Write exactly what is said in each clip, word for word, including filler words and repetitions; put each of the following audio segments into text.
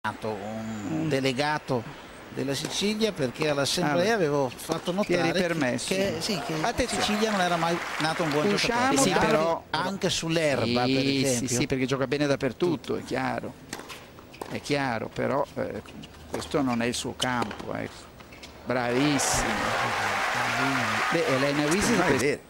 un delegato della Sicilia, perché all'assemblea ah, avevo fatto notare che, che, sì, che in Sicilia non era mai nato un buon Usciamo, giocatore. sì, però anche sull'erba, sì, per esempio. Sì, sì, perché gioca bene dappertutto, è chiaro. È chiaro, però eh, questo non è il suo campo, ecco. Bravissimo. Beh, Elena Wisi da vedere.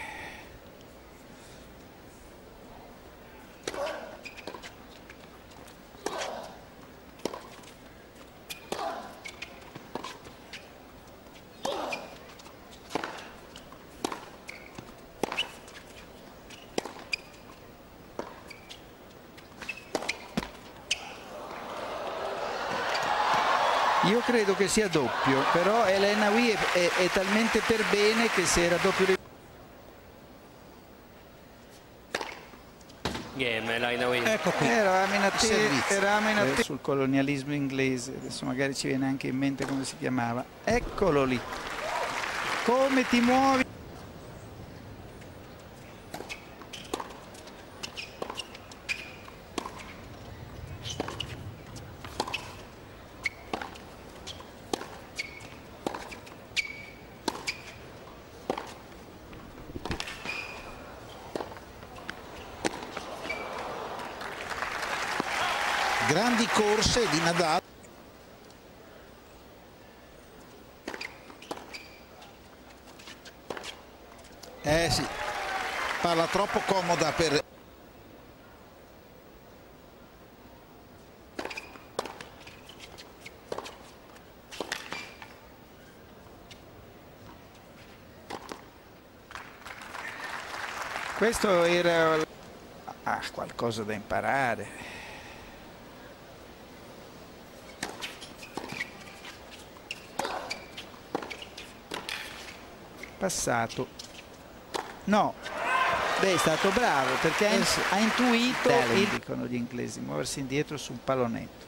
Io credo che sia doppio, però Elena Wii è, è, è talmente per bene che se era doppio... Game, Elena Wii. Ecco qui. Era Amenaté sul colonialismo inglese, adesso magari ci viene anche in mente come si chiamava. Eccolo lì. Come ti muovi? Grandi corse di Nadal. Eh sì, palla troppo comoda per... Questo era ah, qualcosa da imparare. Passato. No, beh, è stato bravo perché eh sì. ha intuito, il... dicono gli inglesi, muoversi indietro su un pallonetto.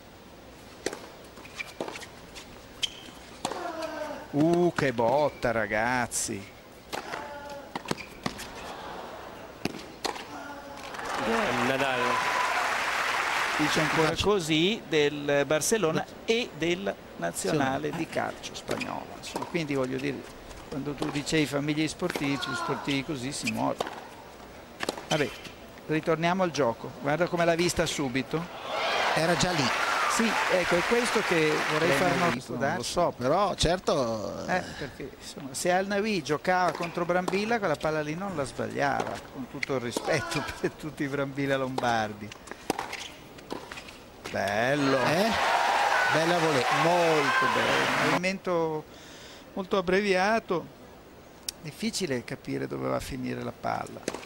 Uh, che botta, ragazzi. Nadal dice ancora così del Barcellona e del nazionale di calcio spagnolo. Insomma, quindi voglio dire, quando tu dicevi famiglie sportivi, sportivi così si muore. Vabbè, ritorniamo al gioco. Guarda come l'ha vista subito. Era già lì. Sì, ecco, è questo che vorrei far notare. Non lo so, però certo... Eh, perché insomma, se Al-Nawi giocava contro Brambilla, quella palla lì non la sbagliava, con tutto il rispetto per tutti i Brambilla lombardi. Bello. Eh? Bella volée. Molto bello. Movimento molto abbreviato. Difficile capire dove va a finire la palla.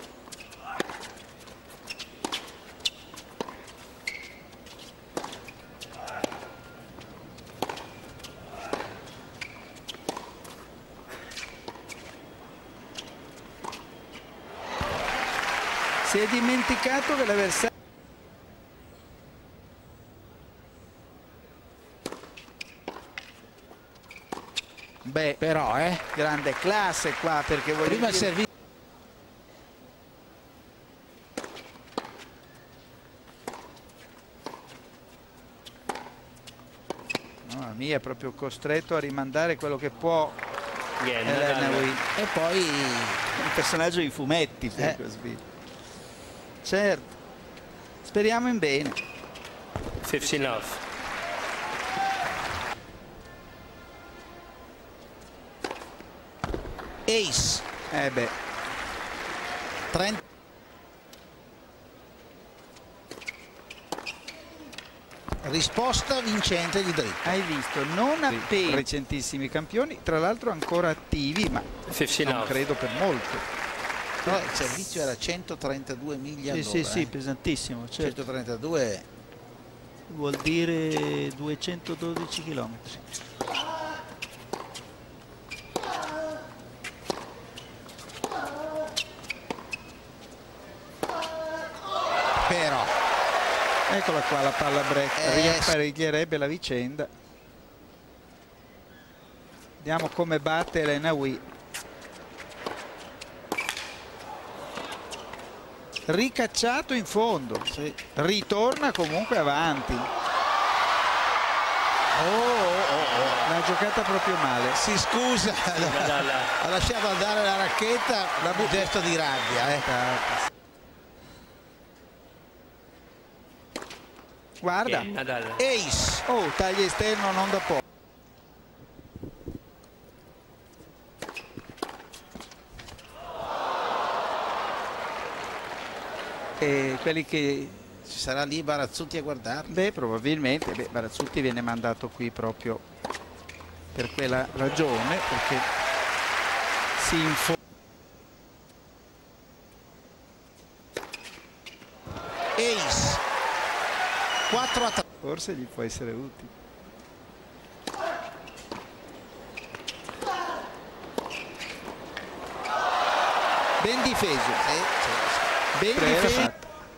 Si è dimenticato che l'avversario... Beh, però, eh, grande classe qua, perché voglio prima dire... servizio. Mamma mia, è proprio costretto a rimandare quello che può. Yeah, e poi un personaggio di fumetti per eh. così. Certo, speriamo in bene. quindici love. Ace. Eh beh. trenta. Risposta vincente di dritto. Hai visto, non appena recentissimi campioni, tra l'altro ancora attivi, ma non credo per molto. Però il servizio era centotrentadue miglia all'ora. Sì, sì, sì, eh. pesantissimo. Certo. centotrentadue vuol dire duecentododici chilometri. Però eccola qua la palla break, eh, riapparecchierebbe la vicenda. Vediamo come batte Elena Wii. Ricacciato in fondo, sì. Ritorna comunque avanti. Oh, oh, oh. L'ha giocata proprio male. Si scusa, ha lasciato andare la racchetta, un gesto di rabbia. Eh. Guarda, ace. Oh, taglio esterno non da poco. E quelli che ci sarà lì Barazzutti a guardarli? Beh, probabilmente. Beh, Barazzutti viene mandato qui proprio per quella ragione, perché si informa. Ace quattro a tre. Forse gli può essere utile. Ben difeso. Sì, sì, sì. Ben difeso.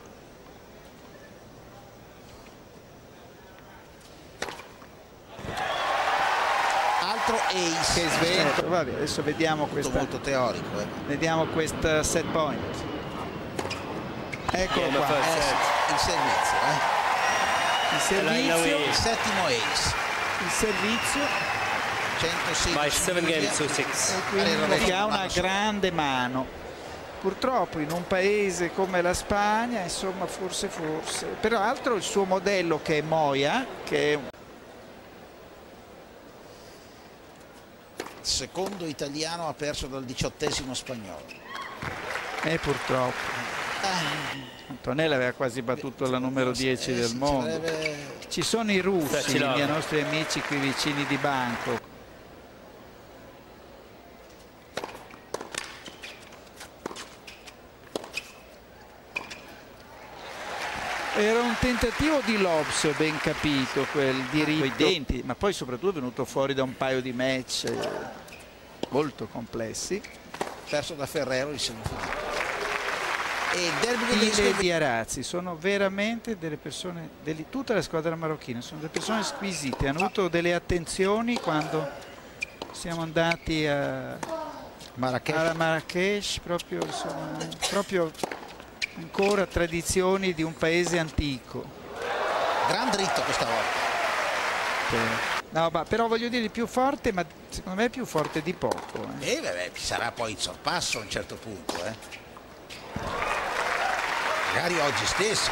Altro ace. Che svento. Vabbè, adesso vediamo questo. Molto teorico. Eh. Vediamo questo set point. Eccolo qua. Eh, il servizio. Eh. Il servizio. Il settimo ace. Il servizio. centosedici. Che ha una grande mano. Purtroppo in un paese come la Spagna, insomma, forse forse. Peraltro il suo modello, che è Moya, che è un secondo italiano, ha perso dal diciottesimo spagnolo. E purtroppo. Antonella aveva quasi battuto la numero dieci eh, del sì, mondo. Deve... Ci sono i russi, i miei nostri amici qui vicini di banco. Era un tentativo di Lobs, ben capito, quel diritto ai denti, ma poi soprattutto è venuto fuori da un paio di match eh, molto complessi. Perso da Ferrero il semifinale. E il derby degli di Arazzi sono veramente delle persone, delle, tutta la squadra marocchina, sono delle persone squisite, hanno avuto delle attenzioni quando siamo andati a Marrakesh, alla Marrakesh, proprio, insomma, proprio ancora tradizioni di un paese antico. Gran dritto questa volta. No, ma però voglio dire più forte, ma secondo me è più forte di poco. Eh, eh beh, ci sarà poi il sorpasso a un certo punto, eh. Magari oggi stesso.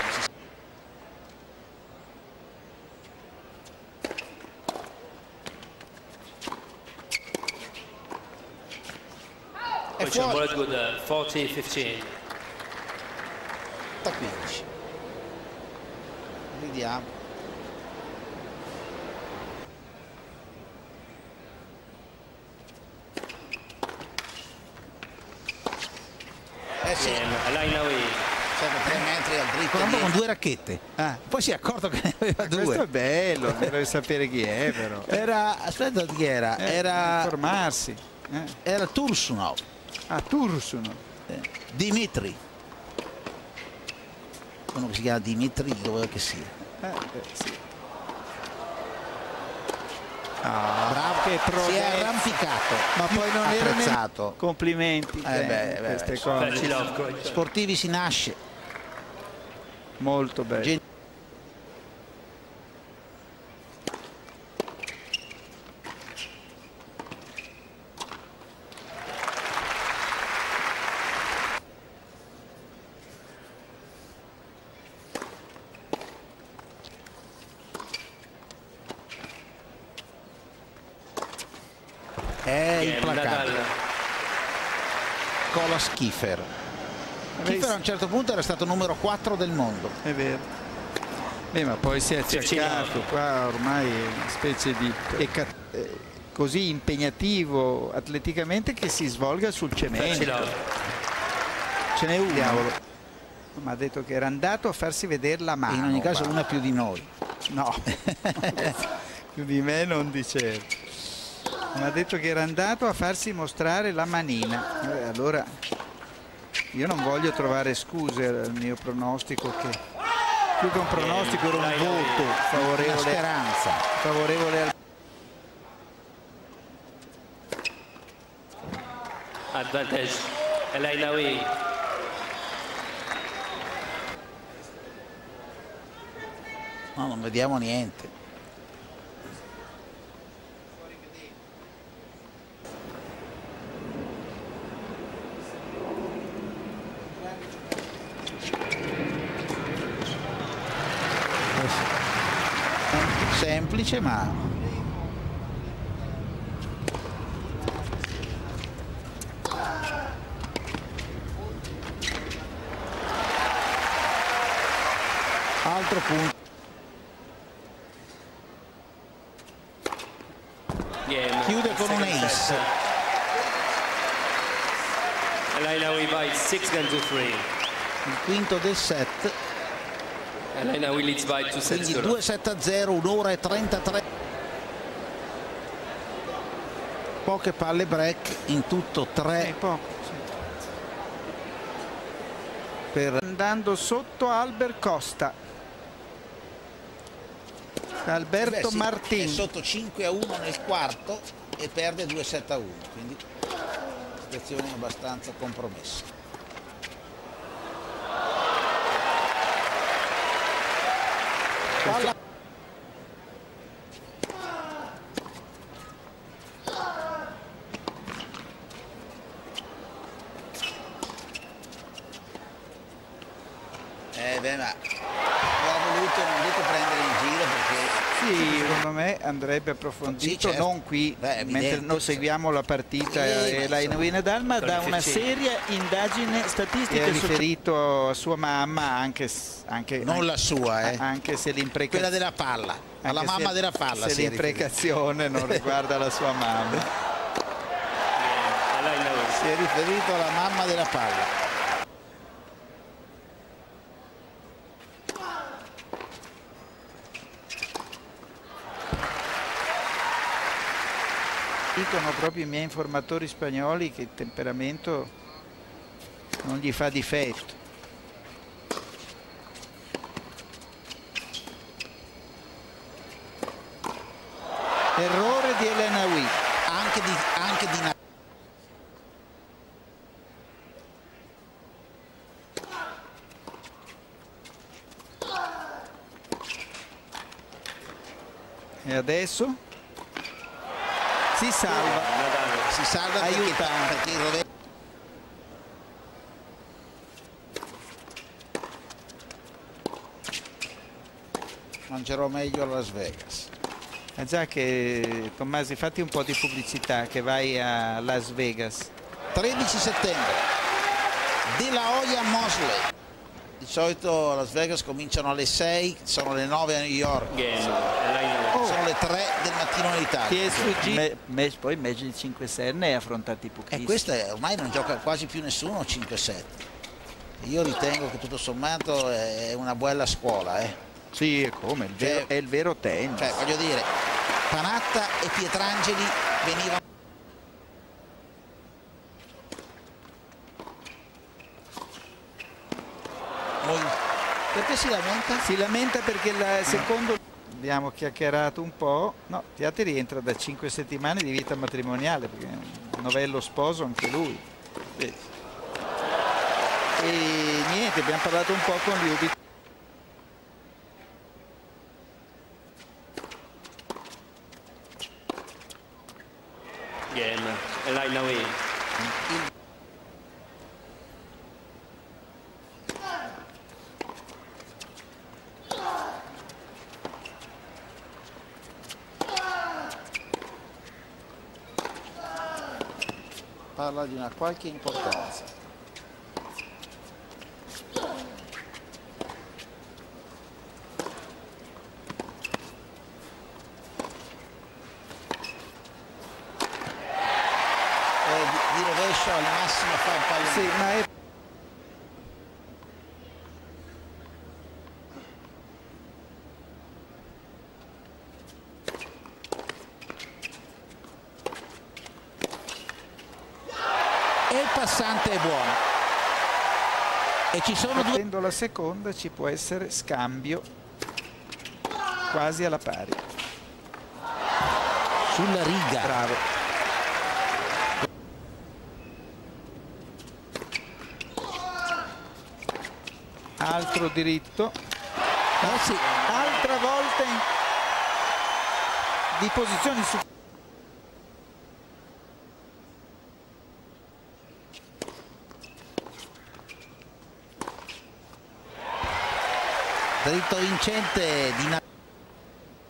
È fuori. quattordici quindici. quindici. Vediamo. Eh sì. tre metri al dritto con due racchette. Ah, poi si è accorto che ne aveva due. Questo è bello, deve sapere chi è però. Era, aspetta, chi era? Eh, era informarsi. Eh. Era Tursunov. Ah, Tursunov. Eh. Dimitri. Uno che si chiama Dimitri, dove che sia. Eh, beh, sì. Ah, bravo, che si è arrampicato, ma poi non era apprezzato. Complimenti. Eh beh, beh, queste beh, cose. Sportivi si nasce. Molto bello. Gen È implacabile. Kolas Kiefer. Kiefer a un certo punto era stato numero quattro del mondo. È vero. Beh, ma poi si è cercato qua ormai una specie di eh, così impegnativo atleticamente che si svolga sul cemento. Ce n'è uno. Diavolo. Ma ha detto che era andato a farsi vedere la mano. In ogni caso una più di noi. No. Più di me non di certo. Mi ha detto che era andato a farsi mostrare la manina. Eh, allora io non voglio trovare scuse al mio pronostico, che più che un pronostico era un voto favorevole, una speranza favorevole al advantage El Ainaoui. No, non vediamo niente. semplice, ma altro punto. Chiude con un ace. El Ainaoui by six games to three. Il quinto del set. El Ainaoui leads by two sets. Quindi due sette a zero, un'ora e trentatré. Poche palle break, in tutto tre. Poco, sì. Per... Andando sotto Albert Costa. Alberto Beh, sì, Martin. è sotto cinque a uno nel quarto e perde due sette a uno, quindi situazione abbastanza compromessa. Palla. Eh beh, ma l'ho voluto, non dico prendere in giro perché... Sì, secondo me andrebbe approfondito, sì, certo. Non qui, Beh, mentre noi seguiamo la partita sì, e l'Ainaoui Nadal, ma da una seria indagine statistica riferito a sua mamma, anche, anche non anche, la sua, eh. anche se l'imprecazione... Quella della palla, alla mamma se, della palla. Se l'imprecazione non riguarda la sua mamma. Si è riferito alla mamma della palla. Dicono proprio i miei informatori spagnoli che il temperamento non gli fa difetto. Errore di El Ainaoui, anche di, anche di e adesso si salva, si salva aiuta perché, perché il mangerò meglio a Las Vegas. Ah, già che Tommasi, fatti un po' di pubblicità che vai a Las Vegas. tredici settembre, De La Hoya Mosley. Di solito a Las Vegas cominciano alle sei, sono le nove a New York. Oh. Sono le tre del mattino in Italia. Ti è sfuggito. Me, poi meglio di cinque sei ne hai affrontati pochissimi. E questo è, ormai non gioca quasi più nessuno cinque sette. Io ritengo che tutto sommato è una bella scuola. Eh. Sì, è come, il vero, cioè, è il vero tennis. Cioè, voglio dire, Panatta e Pietrangeli venivano... Perché si lamenta? Si lamenta perché il secondo... Abbiamo chiacchierato un po'. No, Tiati rientra da cinque settimane di vita matrimoniale, perché è un novello sposo anche lui. E niente, abbiamo parlato un po' con Liubi. Game, El Ainaoui. Parla di una qualche importanza. Di rovescio al massimo fa un pallone. Sì, ma è... E il passante è buono. E ci sono due... Prendo la seconda, ci può essere scambio quasi alla pari. Sulla riga. Bravo. Altro diritto, eh sì. Altra volta in... di posizioni su... Dritto vincente di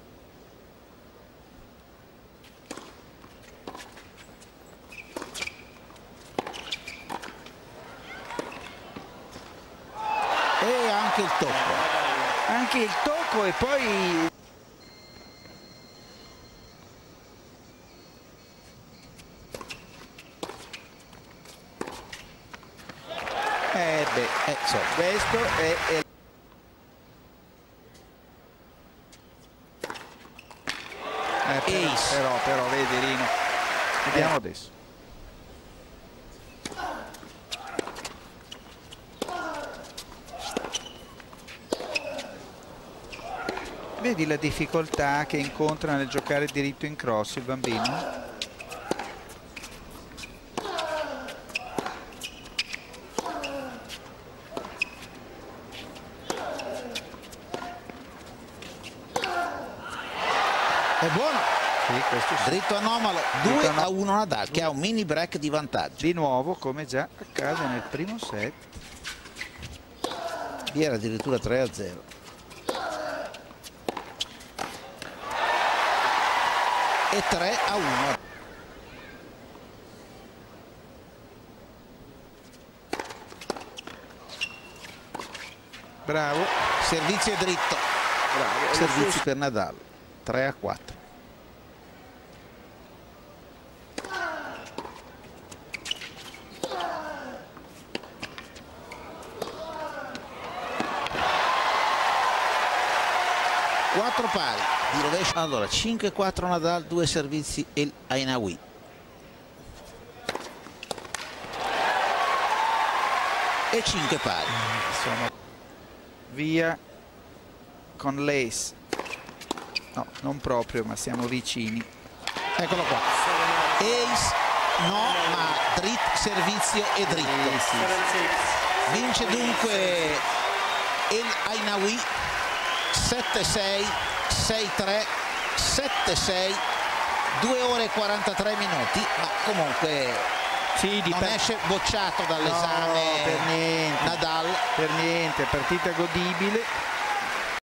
anche il tocco. Anche il tocco e poi... Eh beh, Eh, so. questo è... è... Eh, però, Ace. però, però, vedi Rino, vediamo Eh. adesso. Vedi la difficoltà che incontra nel giocare diritto in cross il bambino? È buono. Sì, questo sì. Dritto anomalo, due a uno Nadal che ha un mini break di vantaggio. Di nuovo, come già accade nel primo set. Lì era addirittura tre a zero. E tre a uno. Bravo. Servizio dritto. Bravo. Servizio per Nadal. tre a quattro. quattro pari di rovescio. Allora cinque a quattro Nadal, due servizi El Ainaoui. E cinque pari. Sono via con l'ace. No, non proprio, ma siamo vicini. Eccolo qua. Ace no, ma dritto, servizio e dritto. Sì, sì. Vince dunque El Ainaoui sette sei, sei tre, sette sei, due ore e quarantatré minuti, ma comunque Sì, non esce bocciato dall'esame no, per niente, Nadal. per niente, partita godibile.